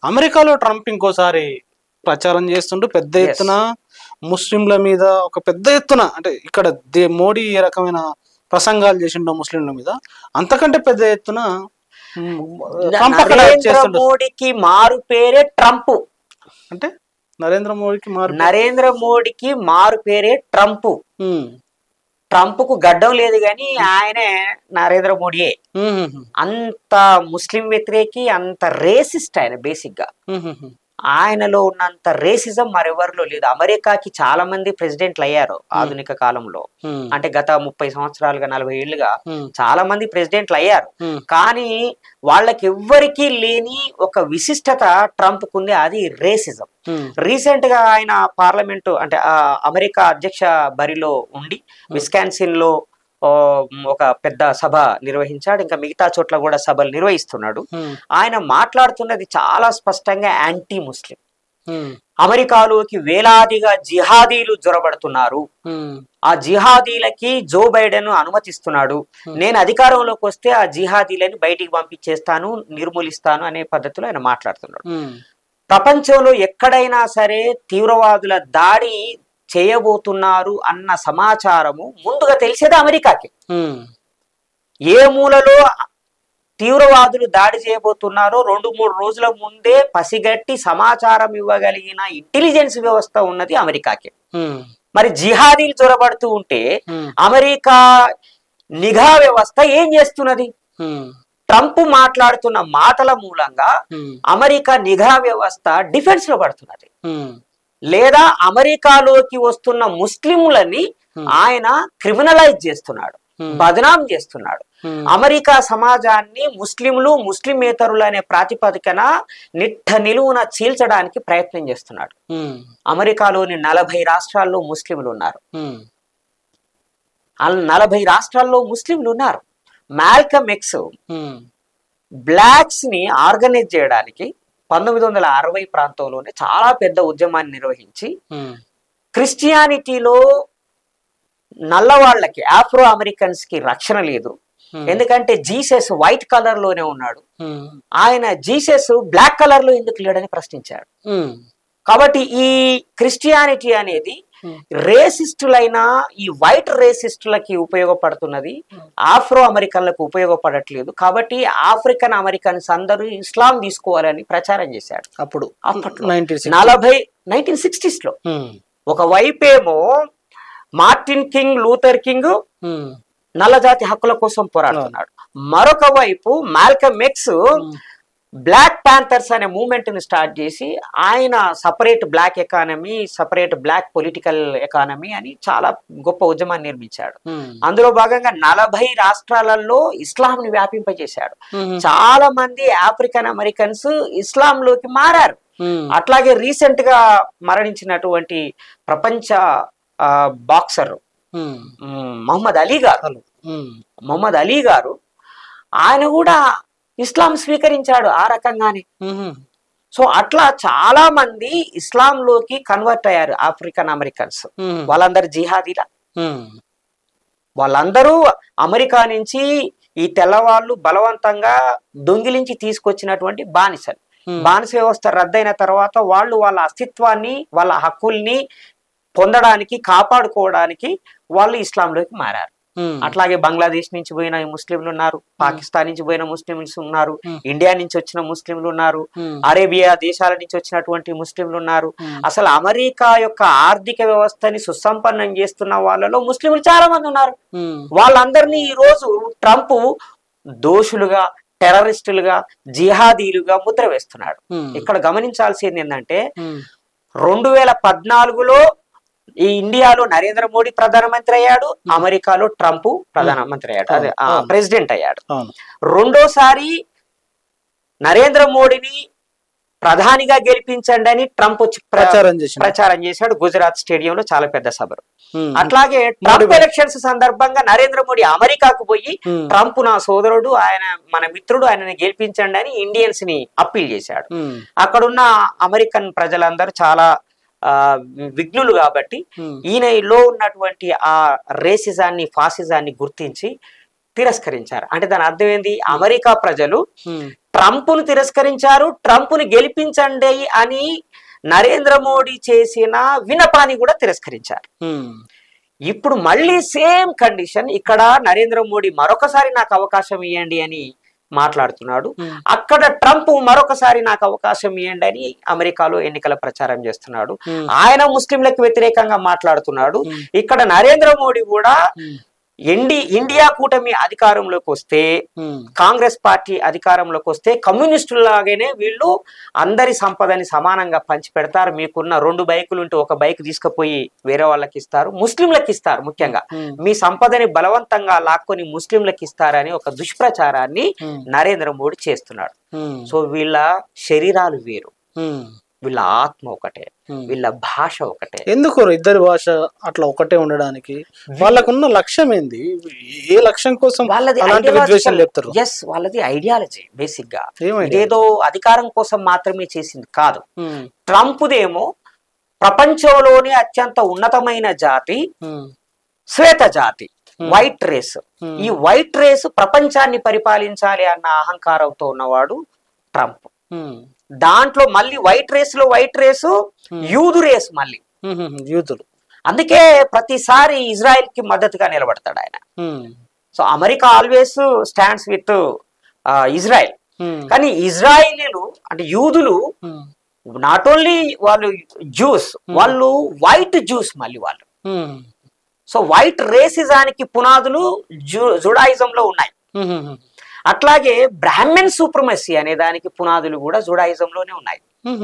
అమెరికాలో ట్రంప్ ఇంకోసారి ప్రచారం చేస్తుంటూ పెద్ద ఎత్తున ముస్లింల మీద ఒక పెద్ద ఎత్తున అంటే ఇక్కడ మోడీ ఏ రకమైన ప్రసంగాలు చేసిండో ముస్లింల మీద అంతకంటే పెద్ద ఎత్తున నరేంద్ర మోడీకి మారు పేరే ట్రంప్. అంటే నరేంద్ర మోడీకి మారు పేరే ట్రంప్. ట్రంప్ కు గడ్డం లేదు కానీ ఆయనే నరేంద్ర మోడీయే. అంత ముస్లిం వ్యతిరేకి, అంత రేసిస్ట్ ఆయన. బేసిక్ గా ఆయనలో ఉన్నంత రేసిజం మరెవరిలో లేదు. అమెరికాకి చాలా మంది ప్రెసిడెంట్లు అయ్యారు ఆధునిక కాలంలో. అంటే గత 30 సంవత్సరాలుగా 40 ఏళ్లుగా చాలా మంది ప్రెసిడెంట్లు అయ్యారు. కానీ వాళ్ళకి ఎవ్వరికీ లేని ఒక విశిష్టత ట్రంప్ కుంది, అది రేసిజం. రీసెంట్ గా ఆయన పార్లమెంటు అంటే అమెరికా అధ్యక్ష బరిలో ఉండి విస్కాన్సిన్ లో ఒక పెద్ద సభ నిర్వహించాడు. ఇంకా మిగతా చోట్ల కూడా సభలు నిర్వహిస్తున్నాడు. ఆయన మాట్లాడుతున్నది చాలా స్పష్టంగా యాంటీ ముస్లిం. అమెరికాలోకి వేలాదిగా జిహాదీలు జొరబడుతున్నారు. ఆ జిహాదీలకి జో బైడెన్ అనుమతిస్తున్నాడు. నేను అధికారంలోకి వస్తే ఆ జిహాదీలని బయటికి పంపించేస్తాను, నిర్మూలిస్తాను అనే పద్ధతిలో ఆయన మాట్లాడుతున్నాడు. ప్రపంచంలో ఎక్కడైనా సరే తీవ్రవాదుల దాడి చేయబోతున్నారు అన్న సమాచారము ముందుగా తెలిసేది అమెరికాకి. ఏ మూలలో తీవ్రవాదులు దాడి చేయబోతున్నారో 2-3 రోజుల ముందే పసిగట్టి సమాచారం ఇవ్వగలిగిన ఇంటెలిజెన్స్ వ్యవస్థ ఉన్నది అమెరికాకి. మరి జిహాదీలు చొరబడుతూ ఉంటే అమెరికా నిఘా వ్యవస్థ ఏం చేస్తున్నది? ట్రంప్ మాట్లాడుతున్న మాటల మూలంగా అమెరికా నిఘా వ్యవస్థ డిఫెన్స్ లో పడుతున్నది. లేదా అమెరికాలోకి వస్తున్న ముస్లింలని ఆయన క్రిమినలైజ్ చేస్తున్నాడు, బదనాం చేస్తున్నాడు. అమెరికా సమాజాన్ని ముస్లింలు, ముస్లిమేతరులు అనే ప్రాతిపదికన నిలువున చీల్చడానికి ప్రయత్నం చేస్తున్నాడు. అమెరికాలోని 40 రాష్ట్రాల్లో ముస్లింలు ఉన్నారు. 40 రాష్ట్రాల్లో ముస్లింలు ఉన్నారు. మాల్కమ్ ఎక్స్ బ్లాక్స్ ని ఆర్గనైజ్ చేయడానికి 1960 ప్రాంతంలోనే చాలా పెద్ద ఉద్యమాన్ని నిర్వహించి క్రిస్టియానిటీలో నల్లవాళ్లకి, ఆఫ్రో అమెరికన్స్ కి రక్షణ లేదు. ఎందుకంటే జీసస్ వైట్ కలర్ లోనే ఉన్నాడు, ఆయన జీసస్ బ్లాక్ కలర్ లో ఎందుకు లేడని ప్రశ్నించాడు. కాబట్టి ఈ క్రిస్టియానిటీ అనేది రేసిస్టులైన ఈ వైట్ రేసిస్టులకి ఉపయోగపడుతున్నది, ఆఫ్రో అమెరికన్లకు ఉపయోగపడట్లేదు. కాబట్టి ఆఫ్రికన్ అమెరికన్స్ అందరూ ఇస్లాం తీసుకోవాలని ప్రచారం చేశాడు. అప్పుడు 1960s లో ఒకవైపేమో మార్టిన్ కింగ్ లూథర్ కింగ్ నల్లజాతి హక్కుల కోసం పోరాడుతున్నాడు, మరొక వైపు మాల్కమ్ ఎక్స్ బ్లాక్ ప్యాంథర్స్ అనే మూవ్మెంట్ ని స్టార్ట్ చేసి ఆయన separate black economy, separate black political economy అని చాలా గొప్ప ఉద్యమాన్ని నిర్మించాడు. అందులో భాగంగా 40 రాష్ట్రాలలో ఇస్లాంని వ్యాపింపజేశాడు. చాలా మంది ఆఫ్రికన్ అమెరికన్స్ ఇస్లాంలోకి మారారు. అట్లాగే రీసెంట్ గా మరణించినటువంటి ప్రపంచ బాక్సర్ మొహమ్మద్ అలీ గారు ఆయన కూడా ఇస్లాం స్వీకరించాడు ఆ రకంగానే. సో అట్లా చాలా మంది ఇస్లాంలోకి కన్వర్ట్ అయ్యారు ఆఫ్రికన్ అమెరికన్స్. వాళ్ళందరూ జిహాదీలా, వాళ్ళందరూ అమెరికా నుంచి ఈ తెల్లవాళ్ళు బలవంతంగా దొంగిలించి తీసుకొచ్చినటువంటి బానిసలు. బానిస వ్యవస్థ రద్దయిన తర్వాత వాళ్ళు వాళ్ళ అస్తిత్వాన్ని, వాళ్ళ హక్కుల్ని పొందడానికి, కాపాడుకోవడానికి వాళ్ళు ఇస్లాంలోకి మారారు. అట్లాగే బంగ్లాదేశ్ నుంచి పోయిన ముస్లింలు ఉన్నారు, పాకిస్తాన్ నుంచి పోయిన ముస్లింస్ ఉన్నారు, ఇండియా నుంచి వచ్చిన ముస్లింలు ఉన్నారు, అరేబియా దేశాల నుంచి వచ్చినటువంటి ముస్లింలు ఉన్నారు. అసలు అమెరికా యొక్క ఆర్థిక వ్యవస్థని సుసంపన్నం చేస్తున్న వాళ్ళలో ముస్లింలు చాలా మంది ఉన్నారు. వాళ్ళందరినీ ఈ రోజు ట్రంప్ దోషులుగా, టెర్రరిస్టులుగా, జిహాదీలుగా ముద్ర వేస్తున్నాడు. ఇక్కడ గమనించాల్సింది ఏంటంటే 2014లో ఈ ఇండియాలో నరేంద్ర మోడీ ప్రధానమంత్రి అయ్యాడు, అమెరికాలో ట్రంప్ ప్రధానమంత్రి అయ్యాడు, అదే ప్రెసిడెంట్ అయ్యాడు. రెండోసారి నరేంద్ర మోడీని ప్రధానిగా గెలిపించండి అని ట్రంప్ వచ్చి ప్రచారం చేశాడు గుజరాత్ స్టేడియంలో చాలా పెద్ద సభలు. అట్లాగే ట్రంప్ ఎలక్షన్స్ సందర్భంగా నరేంద్ర మోడీ అమెరికాకు పోయి ట్రంప్ నా సోదరుడు, ఆయన మన మిత్రుడు, ఆయనని గెలిపించండి అని ఇండియన్స్ ని అప్పీల్ చేశాడు. అక్కడున్న అమెరికన్ ప్రజలందరూ చాలా విఘ్నులు కాబట్టి ఈయనలో ఉన్నటువంటి ఆ రేసిజాన్ని, ఫాసిజాన్ని గుర్తించి తిరస్కరించారు. అంటే దాని అర్థం ఏంది? అమెరికా ప్రజలు ట్రంప్ను తిరస్కరించారు. ట్రంప్ను గెలిపించండి అని నరేంద్ర మోడీ చేసిన విన్నపాన్ని కూడా తిరస్కరించారు. ఇప్పుడు మళ్ళీ సేమ్ కండిషన్ ఇక్కడ నరేంద్ర మోడీ మరొకసారి నాకు అవకాశం ఇవ్వండి అని మాట్లాడుతున్నాడు. అక్కడ ట్రంప్ మరొకసారి నాకు అవకాశం ఇవ్వండి అని అమెరికాలో ఎన్నికల ప్రచారం చేస్తున్నాడు. ఆయన ముస్లింలకు వ్యతిరేకంగా మాట్లాడుతున్నాడు. ఇక్కడ నరేంద్ర మోడీ కూడా ఇండియా కూటమి అధికారంలోకి వస్తే, కాంగ్రెస్ పార్టీ అధికారంలోకి వస్తే కమ్యూనిస్టులాగానే వీళ్ళు అందరి సంపదని సమానంగా పంచి పెడతారు. మీకున్న 2 బైకులు ఉంటే ఒక బైక్ తీసుకుపోయి వేరే వాళ్ళకి ఇస్తారు, ముస్లింలకు ఇస్తారు. ముఖ్యంగా మీ సంపదని బలవంతంగా లాక్కొని ముస్లింలకు ఇస్తారని ఒక దుష్ప్రచారాన్ని నరేంద్ర మోడీ చేస్తున్నాడు. సో వీళ్ళ శరీరాలు వేరు, వీళ్ళ ఆత్మ ఒకటే, వీళ్ళ భాష ఒకటే. ఎందుకు ఇద్దరి భాష అట్లా ఒకటే ఉండడానికి వాళ్ళకున్న లక్ష్యం ఏంది? ఏ లక్ష్యం కోసం వాళ్ళది ఐడియాలజీ. బేసిక్ గా ఇదేదో అధికారం కోసం మాత్రమే చేసింది కాదు. ట్రంప్దేమో ప్రపంచంలోనే అత్యంత ఉన్నతమైన జాతి శ్వేత జాతి, వైట్ రేస్. ఈ వైట్ రేస్ ప్రపంచాన్ని పరిపాలించాలి అన్న అహంకారంతో ఉన్నవాడు ట్రంప్. దాంట్లో మళ్ళీ వైట్ రేసు యూదు రేసు, మళ్ళీ యూదులు. అందుకే ప్రతిసారి ఇజ్రాయెల్ కి మద్దతుగా నిలబడతాడు ఆయన. So America always stands with Israel. కానీ ఇజ్రాయిలీలు అంటే యూదులు నాట్ ఓన్లీ వాళ్ళు జ్యూస్, వాళ్ళు వైట్ జ్యూస్ మళ్ళీ వాళ్ళు. సో వైట్ రేసిజానికి పునాదులు జుడాయిజంలో ఉన్నాయి. అట్లాగే బ్రాహ్మణ్ సూప్రమసీ అనే దానికి పునాదులు కూడా జుడాయిజంలోనే ఉన్నాయి.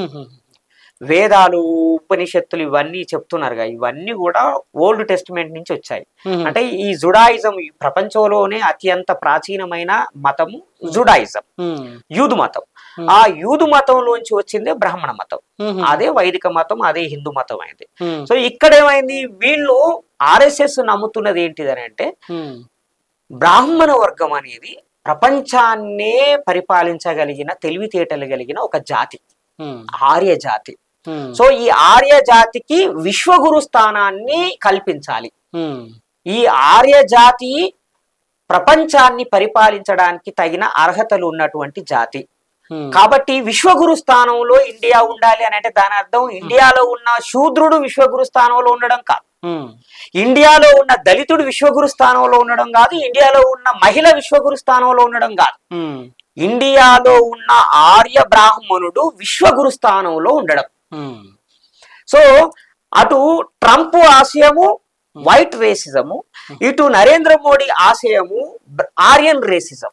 వేదాలు, ఉపనిషత్తులు ఇవన్నీ చెప్తున్నారుగా, ఇవన్నీ కూడా ఓల్డ్ టెస్టిమెంట్ నుంచి వచ్చాయి. అంటే ఈ జుడాయిజం ప్రపంచంలోనే అత్యంత ప్రాచీనమైన మతము జుడాయిజం, యూదు మతం. ఆ యూదు మతంలోంచి వచ్చిందే బ్రాహ్మణ మతం, అదే వైదిక మతం, అదే హిందూ మతం అయింది. సో ఇక్కడ ఏమైంది, వీళ్ళు RSS నమ్ముతున్నది ఏంటిదని అంటే బ్రాహ్మణ వర్గం అనేది ప్రపంచాన్నే పరిపాలించగలిగిన తెలివితేటలు కలిగిన ఒక జాతి, ఆర్య జాతి. సో ఈ ఆర్య జాతికి విశ్వగురు స్థానాన్ని కల్పించాలి. ఈ ఆర్య జాతి ప్రపంచాన్ని పరిపాలించడానికి తగిన అర్హతలు ఉన్నటువంటి జాతి. కాబట్టి విశ్వగురు స్థానంలో ఇండియా ఉండాలి అని అంటే దాని అర్థం ఇండియాలో ఉన్న శూద్రుడు విశ్వగురు స్థానంలో ఉండడం కాదు, ఇండియాలో ఉన్న దళితుడు విశ్వగురు స్థానంలో ఉండడం కాదు, ఇండియాలో ఉన్న మహిళ విశ్వగురు స్థానంలో ఉండడం కాదు, ఇండియాలో ఉన్న ఆర్య బ్రాహ్మణుడు విశ్వగురు స్థానంలో ఉండడం. సో అటు ట్రంప్ ఆశయము వైట్ రేసిజము, ఇటు నరేంద్ర మోడీ ఆశయము Aryan racism.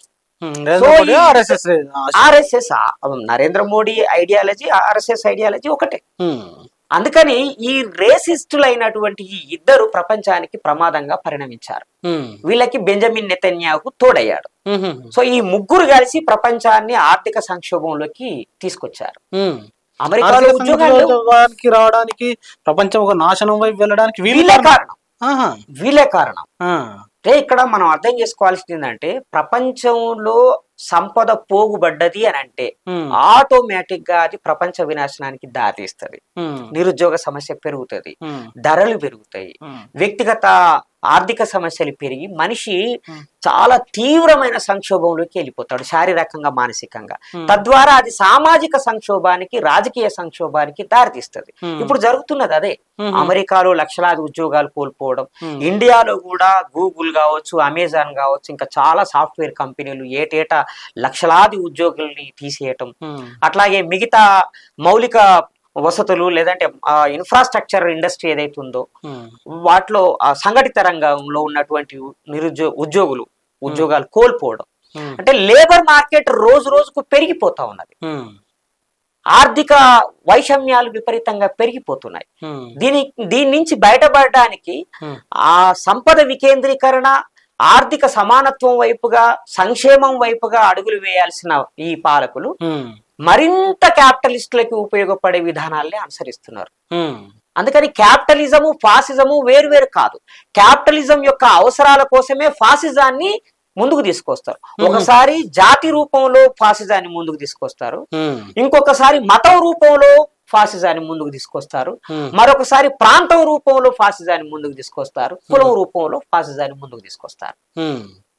RSS Narendra Modi ideology, RSS ideology ఒకటే. అందుకని ఈ రేసిస్టులైనటువంటి ఈ ఇద్దరు ప్రపంచానికి ప్రమాదంగా పరిణమించారు. వీళ్ళకి బెంజమిన్ నెతన్యాహు తోడయ్యాడు. సో ఈ ముగ్గురు కలిసి ప్రపంచాన్ని ఆర్థిక సంక్షోభంలోకి తీసుకొచ్చారు. అమెరికాలో ఉద్యోగానికి రావడానికి, ప్రపంచం ఒక నాశనం వైపు వెళ్ళడానికి వీళ్ళే కారణం. ఇక్కడ మనం అర్థం చేసుకోవాల్సింది ఏంటంటే ప్రపంచంలో సంపద పోగుబడ్డది అని అంటే ఆటోమేటిక్ గా అది ప్రపంచ వినాశనానికి దారితీస్తుంది. నిరుద్యోగ సమస్య పెరుగుతుంది, ధరలు పెరుగుతాయి, వ్యక్తిగత ఆర్థిక సమస్యలు పెరిగి మనిషి చాలా తీవ్రమైన సంక్షోభంలోకి వెళ్ళిపోతాడు, శారీరకంగా మానసికంగా. తద్వారా అది సామాజిక సంక్షోభానికి, రాజకీయ సంక్షోభానికి దారితీస్తుంది. ఇప్పుడు జరుగుతున్నది అదే. అమెరికాలో లక్షలాది ఉద్యోగాలు కోల్పోవడం, ఇండియాలో కూడా గూగుల్ కావచ్చు, అమెజాన్ కావచ్చు, ఇంకా చాలా సాఫ్ట్వేర్ కంపెనీలు ఏటేటా లక్షలాది ఉద్యోగుల్ని తీసేయటం. అట్లాగే మిగతా మౌలిక వసతులు లేదంటే ఇన్ఫ్రాస్ట్రక్చర్ ఇండస్ట్రీ ఏదైతే ఉందో వాటిలో సంఘటిత రంగంలో ఉన్నటువంటి ఉద్యోగాలు కోల్పోవడం. అంటే లేబర్ మార్కెట్ రోజు రోజుకు పెరిగిపోతా ఉన్నది, ఆర్థిక వైషమ్యాలు విపరీతంగా పెరిగిపోతున్నాయి. దీని నుంచి బయటపడడానికి ఆ సంపద వికేంద్రీకరణ, ఆర్థిక సమానత్వం వైపుగా, సంక్షేమం వైపుగా అడుగులు వేయాల్సిన ఈ పాలకులు మరింత క్యాపిటలిస్టులకి ఉపయోగపడే విధానాల్ని అనుసరిస్తున్నారు. అందుకని క్యాపిటలిజము, ఫాసిజము వేరు కాదు. క్యాపిటలిజం యొక్క అవసరాల కోసమే ఫాసిజాన్ని ముందుకు తీసుకొస్తారు. ఒకసారి జాతి రూపంలో ఫాసిజాన్ని ముందుకు తీసుకొస్తారు, ఇంకొకసారి మతం రూపంలో ఫాసిజాన్ని ముందుకు తీసుకొస్తారు, మరొకసారి ప్రాంతం రూపంలో ఫాసిజాన్ని ముందుకు తీసుకొస్తారు, కులం రూపంలో ఫాసిజాన్ని ముందుకు తీసుకొస్తారు.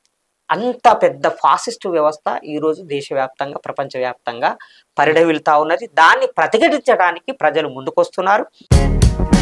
అంత పెద్ద ఫాసిస్ట్ వ్యవస్థ ఈరోజు దేశవ్యాప్తంగా ప్రపంచవ్యాప్తంగా పరిఢవిల్తా ఉన్నది. దాన్ని ప్రతిఘటించడానికి ప్రజలు ముందుకొస్తున్నారు.